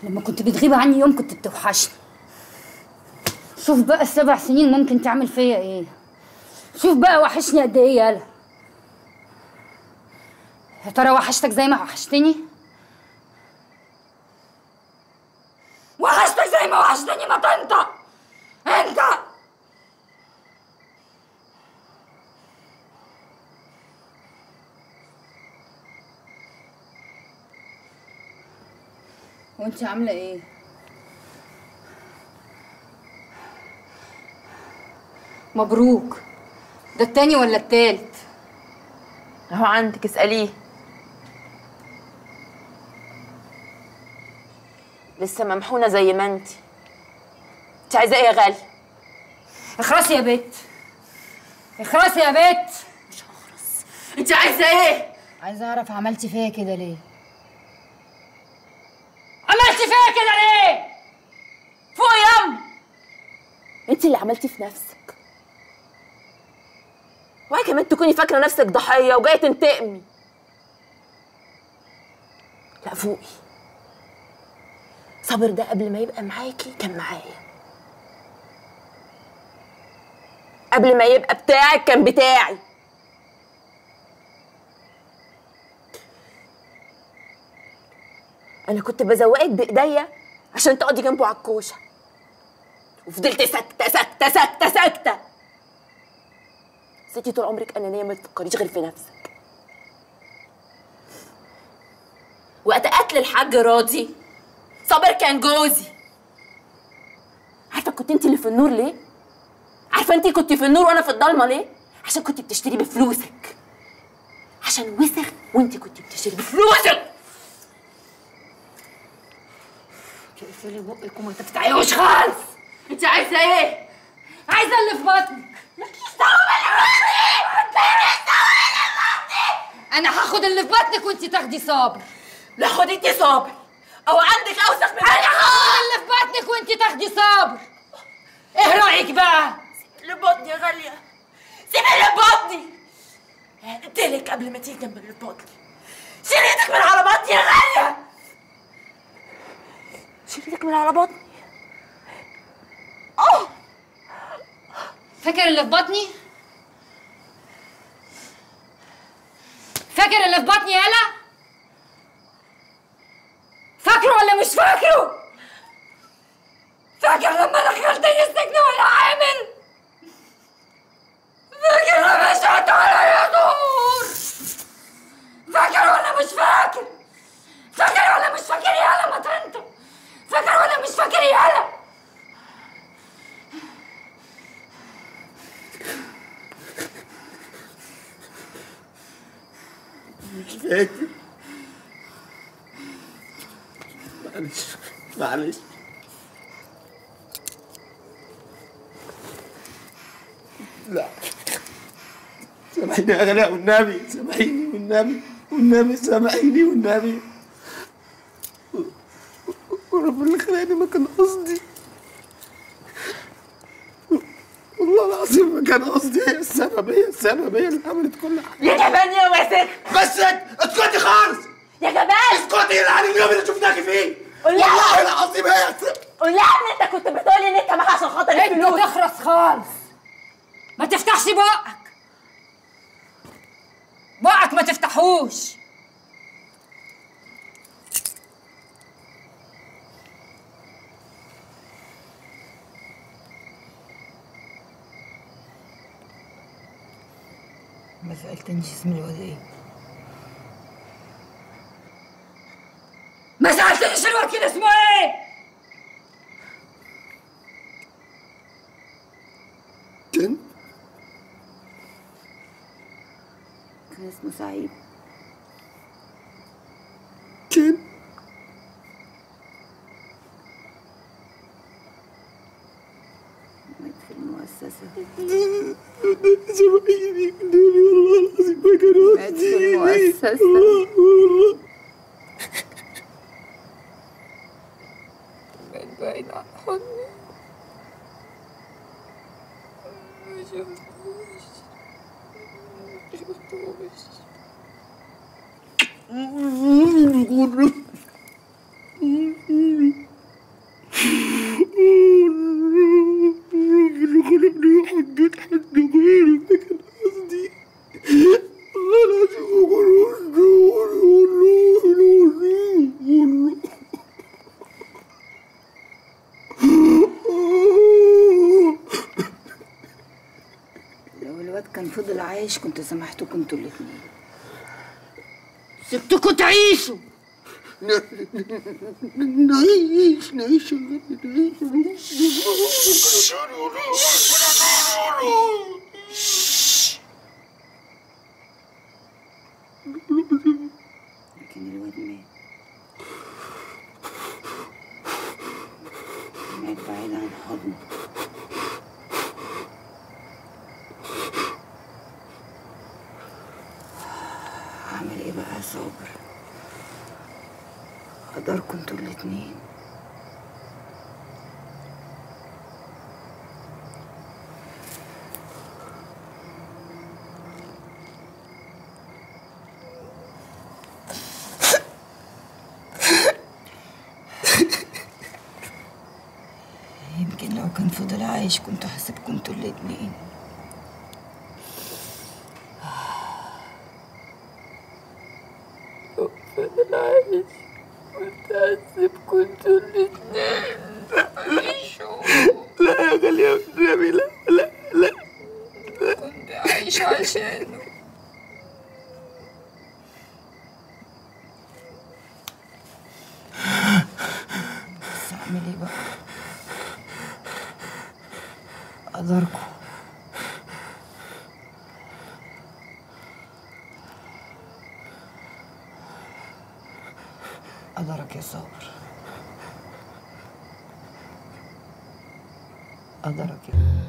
لما كنت بتغيب عني يوم كنت بتوحشني. شوف بقى ال7 سنين ممكن تعمل فيا ايه. شوف بقى وحشني قد ايه يالا. يا ترى وحشتك زي ما وحشتني؟ وحشتك زي ما وحشتني؟ ما انت وانت عامله ايه؟ مبروك. ده التاني ولا التالت؟ اهو عندك اسأليه. لسه ممحونة زي ما انتي. انت عايزة ايه يا غالي؟ اخرسي يا بت، اخرسي يا بت. مش هخرس. انت عايزة ايه؟ عايزه اعرف عملتي فيا كده ليه؟ عملتي فيا كده ليه؟ فوق يا ام. انت اللي عملتي في نفسك. وهي كمان تكوني فاكرة نفسك ضحية وجاية تنتقمي. لا فوقي. صابر ده قبل ما يبقى معاكي كان معايا. قبل ما يبقى بتاعك كان بتاعي. انا كنت بزوقك بايديا عشان تقعدي جنبه على الكوشه، وفضلت ساكته ساكته ساكته ساكته. ستي طول عمرك انانيه، ما تفكريش غير في نفسك. وقت قتل الحاج راضي صابر كان جوزي. عارفه كنت انت اللي في النور ليه؟ عارفه انت كنت في النور وانا في الضلمه ليه؟ عشان كنت بتشتري بفلوسك. عشان وسخ وانت كنت بتشتري بفلوسك. اقفلي بقك وما تفتحيهوش خالص. انت عايزه ايه؟ عايزه اللي في بطنك. مالكيش دعوه انا هاخد اللي في بطنك وانت تاخدي صابر. لا خدي انت صابر او عندك اوسخ من انا هاخد اللي في بطنك وانت تاخدي صابر. ايه رايك بقى؟ سيبي اللي في بطني يا غاليه، سيبي اللي في بطني. قلتلك قبل ما تيجي جنب اللي في بطني شيلي ايدك من على بطني يا غاليه. شيلي ايدك من على بطني. فاكر اللي في بطني؟ فاكر اللي في بطني يالا؟ فاكره ولا مش فاكره؟ فاكر لما دخلتني السجن وانا عامل؟ فاكر لما شهدت عليا دور؟ فاكر ولا مش فاكر؟ فاكر ولا مش فاكر يالا؟ ما انت فاكر ولا مش فاكر يالا؟ مش فاكر. معلش لا سامحيني يا غلاء والنبي، سامحيني والنبي سامحيني والنبي. وربنا اللي خلاني ما كان قصدي، والله العظيم ما كان قصدي. هي السبب اللي عملت كل حاجه. يا جبان يا وسخ. بس اسكتي خالص يا جبان اسكتي. العالم اليوم اللي شفناكي فيه قول لها والله العظيم هي السبب. قول لها ان انت كنت بتقولي ان انت معاها عشان خاطر الفلوس. انت تخرس خالص. ما تفتحش بقك ما تفتحوش. ما سألتنيش اسم الواد ايه؟ ما سألتنيش الواد كده اسمه ايه؟ كان اسمه سعيد. مات في المؤسسة. سامحيني والنبي والله العظيم ما كان قصدي. مات في المؤسسة. والله بقيت بعيد عن حضني. ما شفتوش. كان فضل عايش كنت سامحتكم انتوا الاتنين، سبتكوا تعيشوا. نعيش نعيش لكن الواد مات بعيد عن حضنه. هعمل ايه بقى يا صابر؟ قدركم انتوا الاتنين. يمكن لو كان فضل عايش كنت هسيبكم انتوا الاتنين. لو فضل عايش كنت هسيبكم انتوا الاتنين تعيشوا. لا يا غالية يا نبي، لا لا لا، كنت عايش عشانه. بس اعمل ايه بقى؟ قدركم. قدرك يا صابر، قدرك يا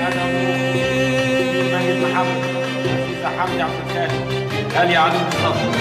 حمدي عبد الخالق قال يا عدو الصف